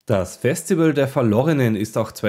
Das Festival der Verlorenen ist auch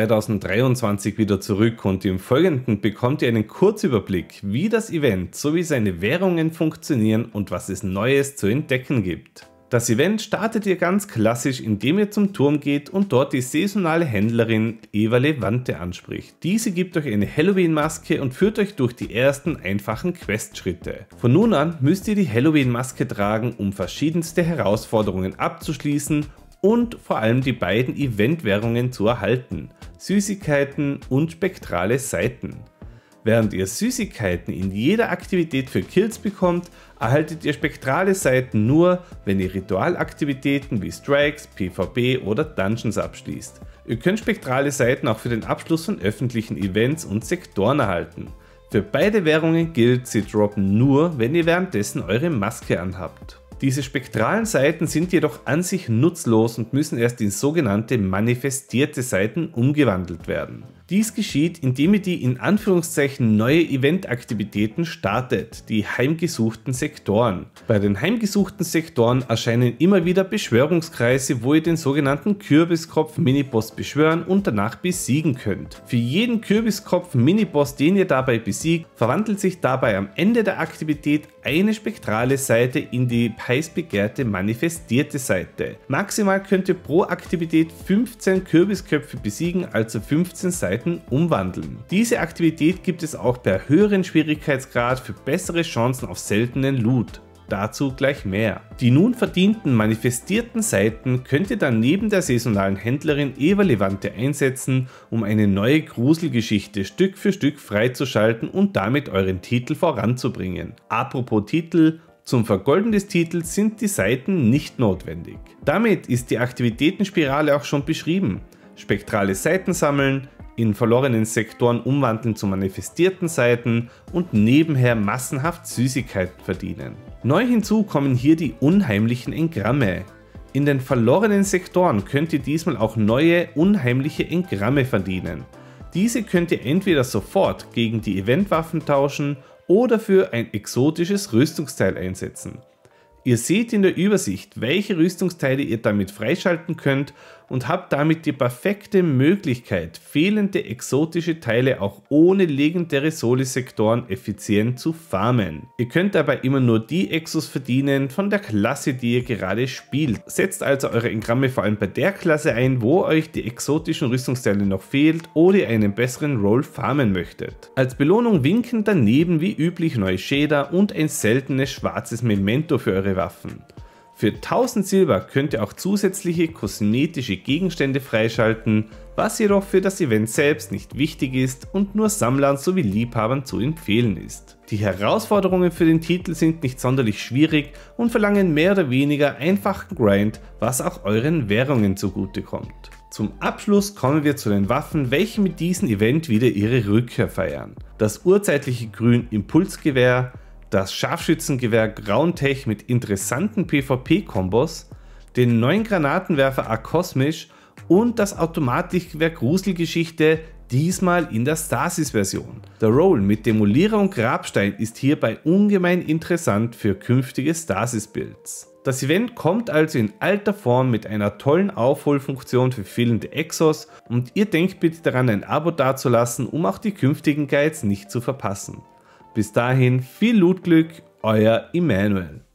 2023 wieder zurück und im Folgenden bekommt ihr einen Kurzüberblick, wie das Event sowie seine Währungen funktionieren und was es Neues zu entdecken gibt. Das Event startet ihr ganz klassisch, indem ihr zum Turm geht und dort die saisonale Händlerin Eva Levante anspricht. Diese gibt euch eine Halloween-Maske und führt euch durch die ersten einfachen Questschritte. Von nun an müsst ihr die Halloween-Maske tragen, um verschiedenste Herausforderungen abzuschließen und vor allem die beiden Eventwährungen zu erhalten: Süßigkeiten und spektrale Seiten. Während ihr Süßigkeiten in jeder Aktivität für Kills bekommt, erhaltet ihr spektrale Seiten nur, wenn ihr Ritualaktivitäten wie Strikes, PvP oder Dungeons abschließt. Ihr könnt spektrale Seiten auch für den Abschluss von öffentlichen Events und Sektoren erhalten. Für beide Währungen gilt, sie droppen nur, wenn ihr währenddessen eure Maske anhabt. Diese spektralen Seiten sind jedoch an sich nutzlos und müssen erst in sogenannte manifestierte Seiten umgewandelt werden. Dies geschieht, indem ihr die in Anführungszeichen neue Eventaktivitäten startet, die heimgesuchten Sektoren. Bei den heimgesuchten Sektoren erscheinen immer wieder Beschwörungskreise, wo ihr den sogenannten Kürbiskopf-Miniboss beschwören und danach besiegen könnt. Für jeden Kürbiskopf-Miniboss, den ihr dabei besiegt, verwandelt sich dabei am Ende der Aktivität eine spektrale Seite in die heiß begehrte manifestierte Seite. Maximal könnt ihr pro Aktivität 15 Kürbisköpfe besiegen, also 15 Seiten umwandeln. Diese Aktivität gibt es auch bei höheren Schwierigkeitsgrad für bessere Chancen auf seltenen Loot. Dazu gleich mehr. Die nun verdienten manifestierten Seiten könnt ihr dann neben der saisonalen Händlerin Eva Levante einsetzen, um eine neue Gruselgeschichte Stück für Stück freizuschalten und damit euren Titel voranzubringen. Apropos Titel: Zum Vergolden des Titels sind die Seiten nicht notwendig. Damit ist die Aktivitätenspirale auch schon beschrieben. Spektrale Seiten sammeln, in verlorenen Sektoren umwandeln zu manifestierten Seiten und nebenher massenhaft Süßigkeiten verdienen. Neu hinzu kommen hier die unheimlichen Engramme. In den verlorenen Sektoren könnt ihr diesmal auch neue unheimliche Engramme verdienen. Diese könnt ihr entweder sofort gegen die Eventwaffen tauschen oder für ein exotisches Rüstungsteil einsetzen. Ihr seht in der Übersicht, welche Rüstungsteile ihr damit freischalten könnt und habt damit die perfekte Möglichkeit, fehlende exotische Teile auch ohne legendäre Soli-Sektoren effizient zu farmen. Ihr könnt dabei immer nur die Exos verdienen von der Klasse, die ihr gerade spielt. Setzt also eure Engramme vor allem bei der Klasse ein, wo euch die exotischen Rüstungsteile noch fehlt oder ihr einen besseren Roll farmen möchtet. Als Belohnung winken daneben wie üblich neue Shader und ein seltenes schwarzes Memento für eure Waffen. Für 1000 Silber könnt ihr auch zusätzliche kosmetische Gegenstände freischalten, was jedoch für das Event selbst nicht wichtig ist und nur Sammlern sowie Liebhabern zu empfehlen ist. Die Herausforderungen für den Titel sind nicht sonderlich schwierig und verlangen mehr oder weniger einfachen Grind, was auch euren Währungen zugutekommt. Zum Abschluss kommen wir zu den Waffen, welche mit diesem Event wieder ihre Rückkehr feiern. Das urzeitliche Grün Impulsgewehr, das Scharfschützengewehr Grauntech mit interessanten PvP-Kombos, den neuen Granatenwerfer Akosmisch und das Automatlichgewehr Gruselgeschichte, diesmal in der Stasis-Version. Der Roll mit Demolierer und Grabstein ist hierbei ungemein interessant für künftige Stasis-Builds. Das Event kommt also in alter Form mit einer tollen Aufholfunktion für fehlende Exos und ihr denkt bitte daran, ein Abo dazulassen, um auch die künftigen Guides nicht zu verpassen. Bis dahin viel Lootglück, euer Emanuel.